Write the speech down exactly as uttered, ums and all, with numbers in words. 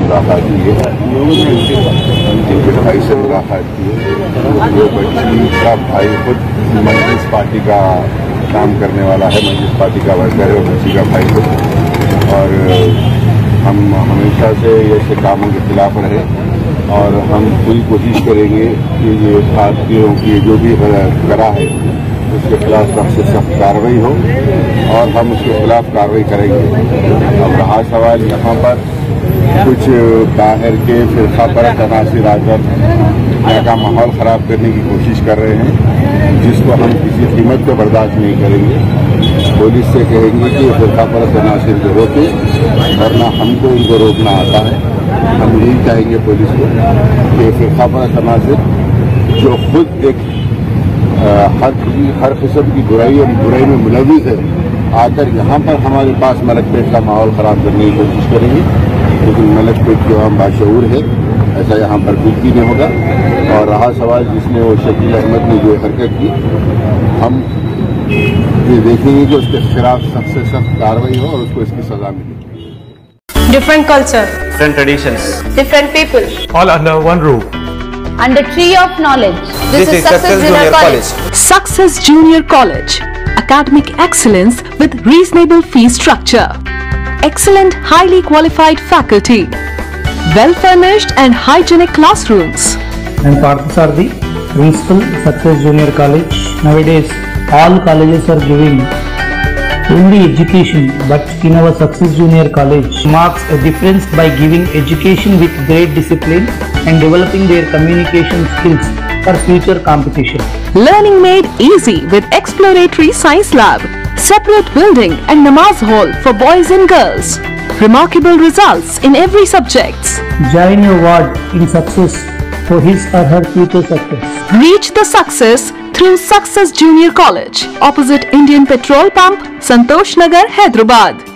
मुलाकात की है, जिनके भाई से मुलाकात की है। जो बच्ची का भाई खुद मजलिस पार्टी का काम करने वाला है, मजलिस पार्टी का वर्कर है, बच्ची का भाई खुद। और हम हमेशा से ऐसे कामों के खिलाफ रहे और हम पूरी कोशिश करेंगे कि ये भारतीयों की जो भी करा है उसके खिलाफ सख्त से सख्त कार्रवाई हो और हम उसके खिलाफ कार्रवाई करेंगे। अब रहा सवाल यहाँ पर कुछ बाहर के फिरका परस्त अनासिर आकर यहाँ का माहौल ख़राब करने की कोशिश कर रहे हैं, जिसको हम किसी कीमत पर बर्दाश्त नहीं करेंगे। पुलिस से कहेंगे कि फिरका परस्त अनासिर को रोके, वरना हमको इनको रोकना आता है। हम यही चाहेंगे पुलिस को कि फिरका परस्त अनासिर जो खुद एक आ, हर हर किस्म की बुराई और बुराई में मुलविस है, आकर यहाँ पर हमारे पास मलकपेट का माहौल ख़राब करने की कोशिश करेंगे। लेकिन मलकपेट के आम बाशऊर है, ऐसा यहाँ पर कुछ भी नहीं होगा। और रहा सवाल जिसने वो शकील अहमद ने जो हरकत की, हम ये देखेंगे कि उसके खिलाफ सख्त से सख्त कार्रवाई हो और उसको इसकी सजा मिले। Different culture, different traditions, different people, all under one roof. under tree of knowledge. This, This is is Success Success Junior Junior College. College. Success Junior College. Academic excellence with reasonable fee structure. Excellent highly qualified faculty. Well furnished and hygienic classrooms. I am Parthasarthi, Principal, Success Junior College. Nowadays, all colleges are giving only education, but in our Success Junior College marks a difference by giving education with great discipline and developing their communication skills for future competition. Learning made easy with exploratory science lab, separate building and namaz hall for boys and girls. Remarkable results in every subject. Join your ward in success for his or her future success. Reach the success through Success Junior College, opposite Indian Petrol Pump, Santosh Nagar, Hyderabad.